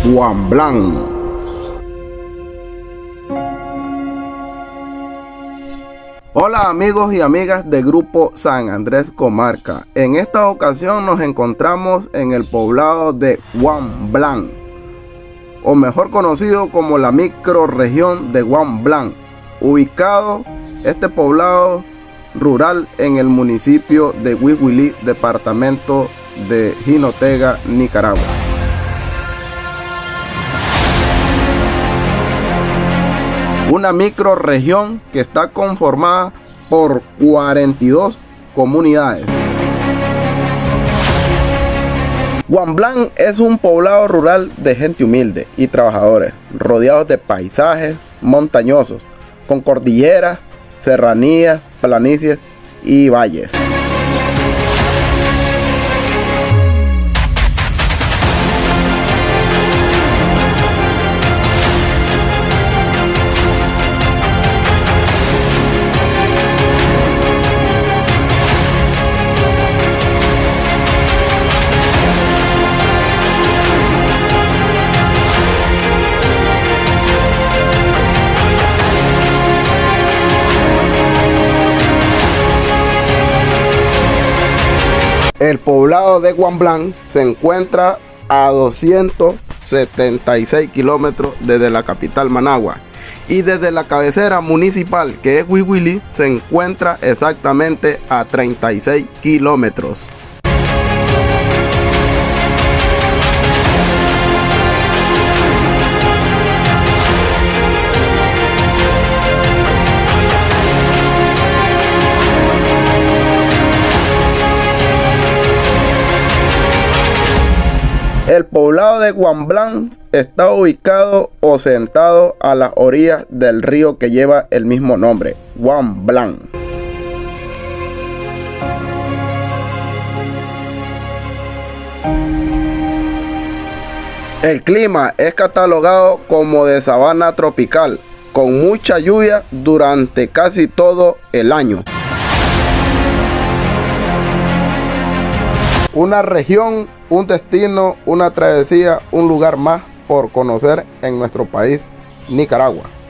Juan Blanc. Hola amigos y amigas de Grupo San Andrés Comarca. En esta ocasión nos encontramos en el poblado de Juan Blanc, o mejor conocido como la microrregión de Juan Blanc, ubicado este poblado rural en el municipio de Huihuilí, departamento de Jinotega, Nicaragua. Una microrregión que está conformada por 42 comunidades. Juan Blanc es un poblado rural de gente humilde y trabajadores, rodeados de paisajes montañosos, con cordilleras, serranías, planicies y valles. El poblado de Juan Blanc se encuentra a 276 kilómetros desde la capital Managua, y desde la cabecera municipal, que es Huihuilí, se encuentra exactamente a 36 kilómetros. El poblado de Juan Blanc está ubicado o sentado a las orillas del río que lleva el mismo nombre, Juan Blanc. El clima es catalogado como de sabana tropical, con mucha lluvia durante casi todo el año. Una región, un destino, una travesía, un lugar más por conocer en nuestro país, Nicaragua.